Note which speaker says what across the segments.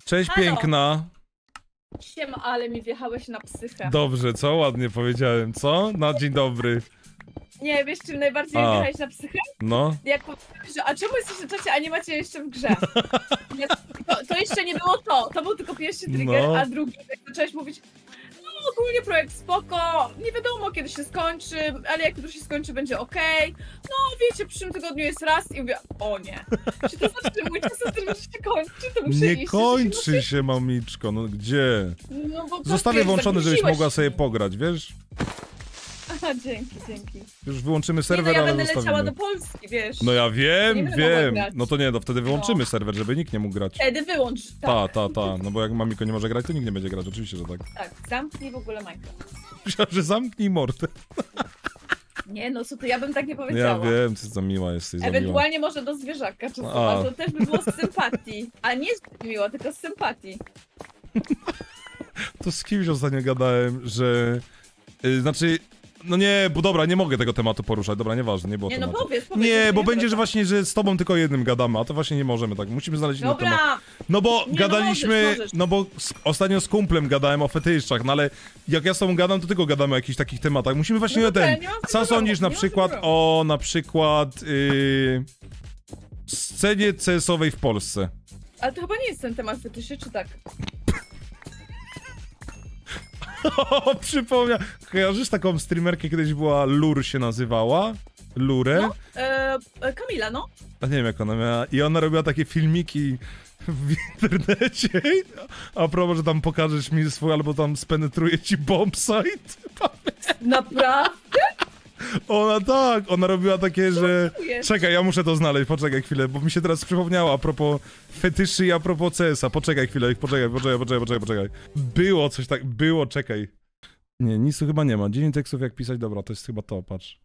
Speaker 1: Cześć,
Speaker 2: Halo.
Speaker 1: piękna.
Speaker 2: Siema, ale mi wjechałeś na psychę.
Speaker 1: Dobrze, co? Ładnie powiedziałem, co? No, dzień dobry.
Speaker 2: Nie, wiesz czym najbardziej mi wjechałeś na psychę?
Speaker 1: No.
Speaker 2: Jak powiedziałeś, że a czemu jesteście w czacie, a nie macie jeszcze w grze? To jeszcze nie było to. To był tylko pierwszy trigger,
Speaker 1: No.
Speaker 2: a drugi, jak zacząłeś mówić, no ogólnie projekt spoko, nie wiadomo kiedy się skończy, ale jak już się skończy, będzie okej. No wiecie, w przyszłym tygodniu jest raz i mówię, o nie. Czy to znaczy, że mój czas już się kończy? To muszę iść.
Speaker 1: Nie kończy się, mamiczko, no gdzie?
Speaker 2: No, bo
Speaker 1: Zostawię
Speaker 2: wiesz,
Speaker 1: włączony, żebyś
Speaker 2: zagłosiłeś
Speaker 1: mogła sobie
Speaker 2: mnie.
Speaker 1: pograć, wiesz?
Speaker 2: Aha, dzięki.
Speaker 1: Już wyłączymy
Speaker 2: Nie, no
Speaker 1: serwer,
Speaker 2: ja
Speaker 1: ale
Speaker 2: będę leciała
Speaker 1: zostawimy.
Speaker 2: do Polski, wiesz.
Speaker 1: No ja
Speaker 2: Nie
Speaker 1: wiem,
Speaker 2: będę mogła
Speaker 1: wiem.
Speaker 2: grać.
Speaker 1: No to nie, no wtedy wyłączymy serwer, żeby nikt nie mógł grać.
Speaker 2: Wtedy wyłącz, tak.
Speaker 1: Ta. No bo jak mamiko nie może grać, to nikt nie będzie grać, oczywiście, że tak.
Speaker 2: Tak, zamknij w ogóle Minecraft.
Speaker 1: Myślałem, że zamknij mordę.
Speaker 2: Nie no, co ty, ja bym tak nie
Speaker 1: Ja
Speaker 2: powiedziała.
Speaker 1: wiem, ty za miła jesteś, za miła.
Speaker 2: Ewentualnie może do zwierzaka czasowa,
Speaker 1: A.
Speaker 2: to też by było z sympatii. A nie z miło, tylko z sympatii.
Speaker 1: To z kimś ostatnio gadałem, że... znaczy... No nie, bo dobra, nie mogę tego tematu poruszać, dobra, nieważne, nie było
Speaker 2: Nie no,
Speaker 1: tematu.
Speaker 2: powiedz.
Speaker 1: Nie, bo
Speaker 2: nie
Speaker 1: będzie, że
Speaker 2: wracam.
Speaker 1: właśnie, że z tobą tylko jednym gadamy, a to właśnie nie możemy, tak, musimy znaleźć inny temat.
Speaker 2: Dobra,
Speaker 1: No bo
Speaker 2: Nie, no
Speaker 1: gadaliśmy,
Speaker 2: możesz.
Speaker 1: no bo ostatnio z kumplem gadałem o fetyszach, no ale jak ja z tobą gadam, to tylko gadamy o jakichś takich tematach. Musimy właśnie
Speaker 2: No dobra,
Speaker 1: ten,
Speaker 2: nie ma
Speaker 1: co
Speaker 2: problemu,
Speaker 1: sądzisz na
Speaker 2: nie ma
Speaker 1: przykład
Speaker 2: problemu.
Speaker 1: o, na przykład, scenie CS-owej w Polsce?
Speaker 2: ale to chyba nie jest ten temat fetyszy, czy tak?
Speaker 1: O, przypomniał, kojarzysz taką streamerkę, kiedyś była Lur się nazywała? Lurę?
Speaker 2: No, Kamila, no.
Speaker 1: A nie wiem jak ona miała. I ona robiła takie filmiki w internecie. A propos, że tam pokażesz mi swój, albo tam spenetruje ci bombsite.
Speaker 2: Naprawdę?
Speaker 1: Ona robiła takie, że...
Speaker 2: Jest.
Speaker 1: Czekaj, ja muszę to znaleźć, poczekaj chwilę, bo mi się teraz przypomniało a propos fetyszy i a propos CS-a. Poczekaj chwilę, poczekaj. Było coś tak, czekaj. Nie, nic tu chyba nie ma. 10 tekstów jak pisać, dobra, to jest chyba to, patrz.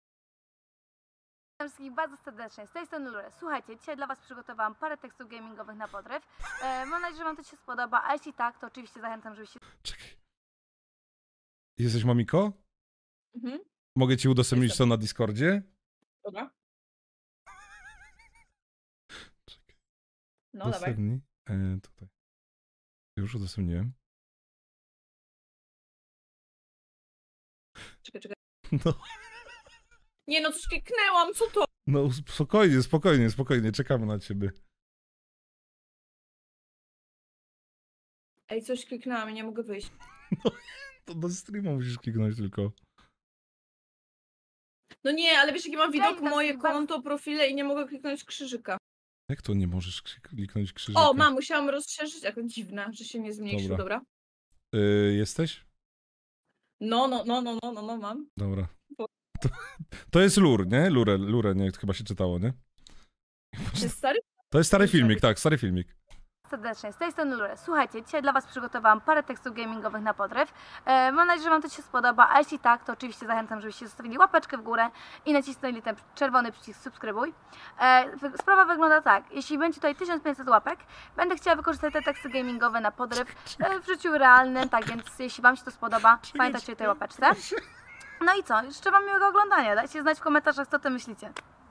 Speaker 3: Witam wszystkich bardzo serdecznie, z tej strony Lure. Słuchajcie, dzisiaj dla was przygotowałam parę tekstów gamingowych na podryw. Mam nadzieję, że wam to się spodoba, a jeśli tak, to oczywiście zachęcam, żebyście...
Speaker 1: Czekaj. Jesteś mamiko?
Speaker 2: Mhm,
Speaker 1: Mogę ci udostępnić
Speaker 2: Jestem.
Speaker 1: to na Discordzie?
Speaker 2: dobra.
Speaker 1: Czekaj.
Speaker 2: No, dawaj.
Speaker 1: Udostępnij. Tutaj. Już udostępniłem.
Speaker 2: Czekaj.
Speaker 1: No,
Speaker 2: Nie no, coś kliknęłam, co to?
Speaker 1: no spokojnie, czekamy na ciebie.
Speaker 2: Ej, coś kliknęłam i nie mogę wyjść.
Speaker 1: To do streama musisz kliknąć tylko.
Speaker 2: No nie, ale wiesz jaki mam widok,
Speaker 3: Ej,
Speaker 2: moje
Speaker 3: bardzo-
Speaker 2: konto, profile i nie mogę kliknąć krzyżyka.
Speaker 1: Jak to nie możesz kliknąć krzyżyka?
Speaker 2: O, mam, musiałam rozszerzyć, jako dziwne, że się nie zmniejszył,
Speaker 1: Dobra.
Speaker 2: dobra?
Speaker 1: Jesteś?
Speaker 2: No, mam.
Speaker 1: Dobra.
Speaker 2: Bo-
Speaker 1: To jest Lur, nie? Lurę, nie? Chyba się czytało, nie?
Speaker 2: To jest stary?
Speaker 1: To jest stary filmik, tak, stary filmik.
Speaker 3: Serdecznie, z tej strony Lure. Słuchajcie, dzisiaj dla was przygotowałam parę tekstów gamingowych na podryw. Mam nadzieję, że wam to się spodoba, a jeśli tak, to oczywiście zachęcam, żebyście zostawili łapeczkę w górę i nacisnęli ten czerwony przycisk subskrybuj. Sprawa wygląda tak, jeśli będzie tutaj 1500 łapek, będę chciała wykorzystać te teksty gamingowe na podryw w życiu realnym, tak więc jeśli wam się to spodoba, pamiętajcie o tej łapeczce. No i co? Życzę wam miłego oglądania. Dajcie znać w komentarzach, co ty myślicie.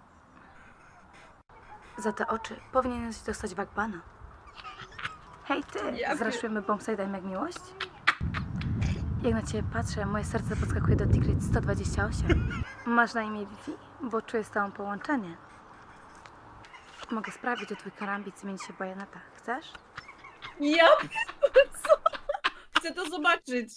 Speaker 3: Za te oczy powinieneś dostać Bagbana. Hej ty,
Speaker 2: Ja
Speaker 3: zraszujemy bombside'em jak miłość? Jak na ciebie patrzę, moje serce podskakuje do Tigrit 128. Masz na imię Wi-Fi? Bo czuję z tobą połączenie. Mogę sprawić, że twój karambit zmieni się w bajoneta. Chcesz?
Speaker 2: Ja pierdolę, co? Chcę to zobaczyć.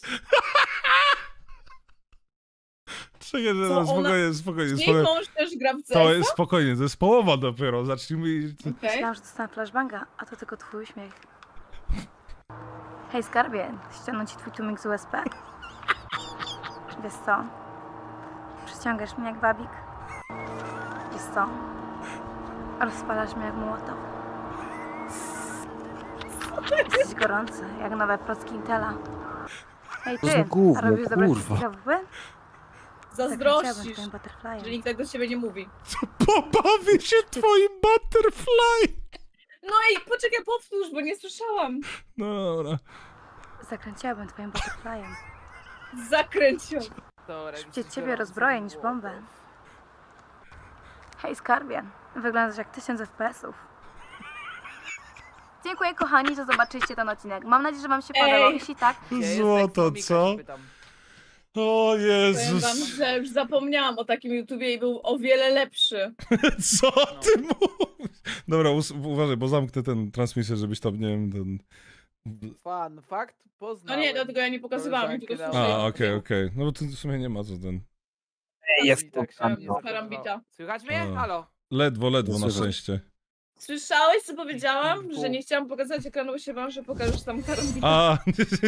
Speaker 1: Czekaj,
Speaker 2: Co ona-
Speaker 1: spokojnie.
Speaker 2: Jej mąż też gra w
Speaker 1: To
Speaker 2: CS-a?
Speaker 1: jest spokojnie, to jest połowa dopiero, zacznijmy...
Speaker 2: Okej.
Speaker 3: Myślałam, że dostanę flashbanga, a to tylko twój uśmiech. Hej skarbie, ściągnąć ci twój tłumik z USP? Wiesz co? Przyciągasz mnie jak wabik? Wiesz co? Rozpalasz mnie jak mołotow. Jesteś gorący, jak nowe procki Intela. Hej
Speaker 4: To za
Speaker 3: ty,
Speaker 4: gówno,
Speaker 3: a robisz dobre
Speaker 4: kurwa.
Speaker 3: wszystkie
Speaker 2: Zazdrościsz,
Speaker 3: twoim butterflyem.
Speaker 2: że nikt tak do ciebie nie mówi.
Speaker 1: Pobawię się twoim butterfly!
Speaker 2: No i poczekaj, powtórz, bo nie słyszałam.
Speaker 1: No dobra.
Speaker 3: Zakręciłabym twoim butterflyem.
Speaker 2: Zakręć ją.
Speaker 3: Szybciej ciebie rozbroję niż bombę. Hej skarbie, wyglądasz jak 1000 FPS-ów. Dziękuję kochani, że zobaczyliście ten odcinek. Mam nadzieję, że wam się podobał. Jeśli tak,
Speaker 1: Złoto, co? O
Speaker 2: Powiem
Speaker 1: Jezus.
Speaker 2: wam, że już zapomniałam o takim YouTubie i był o wiele lepszy.
Speaker 1: Co ty mówisz? Dobra, uważaj, bo zamknę ten transmisję, żebyś tam, nie wiem, ten...
Speaker 4: Fun fact,
Speaker 2: No
Speaker 4: poznałem.
Speaker 2: nie, dlatego ja nie pokazywałam, tylko
Speaker 4: Koleżankę
Speaker 2: słyszałam.
Speaker 1: A, okej. No bo tu w sumie nie ma co ten...
Speaker 4: Jest
Speaker 2: tak
Speaker 4: tam,
Speaker 2: się
Speaker 4: no.
Speaker 2: karambita.
Speaker 4: Słychać mnie?
Speaker 1: A.
Speaker 4: Halo?
Speaker 1: Ledwo na
Speaker 5: Słychać.
Speaker 1: szczęście.
Speaker 2: Słyszałeś, co powiedziałam? Że nie chciałam pokazać ekranu, bo się wam, że pokażesz tam karambita.
Speaker 1: A,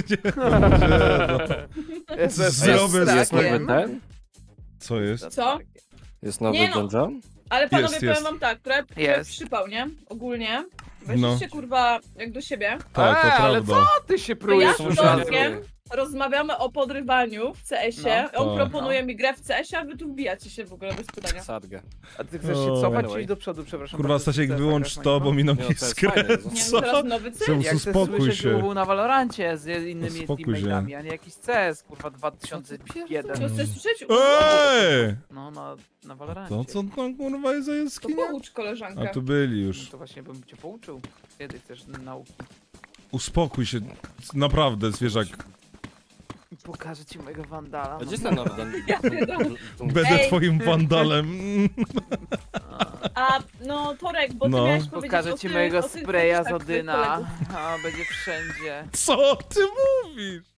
Speaker 4: Jest
Speaker 1: Zrobię
Speaker 5: Jest
Speaker 1: tak.
Speaker 5: nowy ten?
Speaker 1: Co jest?
Speaker 2: Co?
Speaker 5: Jest nowy
Speaker 2: Nie no.
Speaker 5: dungeon?
Speaker 2: Ale panowie,
Speaker 1: Jest.
Speaker 2: powiem wam tak, trochę
Speaker 4: Jest.
Speaker 2: przypał, nie? Ogólnie.
Speaker 1: No.
Speaker 2: Weźcie kurwa jak do siebie.
Speaker 1: Tak, to
Speaker 4: ale
Speaker 1: prawda.
Speaker 4: co ty się
Speaker 2: To ja
Speaker 4: prujesz?
Speaker 2: z
Speaker 4: Muszany?
Speaker 2: Dorkiem rozmawiamy o podrywaniu w CS-ie.
Speaker 4: No.
Speaker 2: On
Speaker 1: Tak.
Speaker 2: proponuje mi grę w CS-ie, a wy tu wbijacie się w ogóle bez pytania.
Speaker 5: Sadgę.
Speaker 4: A ty chcesz się
Speaker 1: Oj.
Speaker 4: cofać czy iść do przodu, przepraszam?
Speaker 1: Kurwa,
Speaker 4: bardzo,
Speaker 1: Stasiek,
Speaker 4: chcę
Speaker 1: wyłącz
Speaker 4: zagrać
Speaker 1: to,
Speaker 4: na
Speaker 1: bo
Speaker 4: niego?
Speaker 1: mi
Speaker 5: Nie, to jest
Speaker 1: iskrę.
Speaker 5: fajne.
Speaker 2: Nie,
Speaker 1: Co?
Speaker 2: no teraz nowy cykl.
Speaker 1: Czemu
Speaker 4: Ja chcę
Speaker 1: uspokój
Speaker 4: słyszeć,
Speaker 1: się.
Speaker 4: że był na Valorancie z innymi
Speaker 1: Uspokój się.
Speaker 4: teammate'ami, a nie jakiś CS, kurwa, 2001.
Speaker 2: Co chcesz słyszeć?
Speaker 1: Ej!
Speaker 4: No, na Valorancie.
Speaker 1: To co tam kurwa jest za
Speaker 2: To
Speaker 1: jaskinia?
Speaker 2: poucz koleżankę.
Speaker 1: A tu byli
Speaker 4: No
Speaker 1: już.
Speaker 4: to właśnie bym cię pouczył. Kiedy chcesz nauki?
Speaker 1: Uspokój się. Naprawdę, zwierzak.
Speaker 4: Pokażę ci mojego Wandala.
Speaker 5: A gdzie jest ten nowy dungeon?
Speaker 1: Będę
Speaker 2: Ej.
Speaker 1: twoim wandalem.
Speaker 2: A no Torek, bo ty
Speaker 1: No.
Speaker 2: miałeś powiedzieć
Speaker 4: Pokażę
Speaker 2: o
Speaker 4: ci
Speaker 2: tych-
Speaker 4: mojego
Speaker 2: o tych
Speaker 4: spraya z
Speaker 2: tak,
Speaker 4: Odyna.
Speaker 2: kolegów.
Speaker 4: A, będzie wszędzie.
Speaker 1: Co ty mówisz?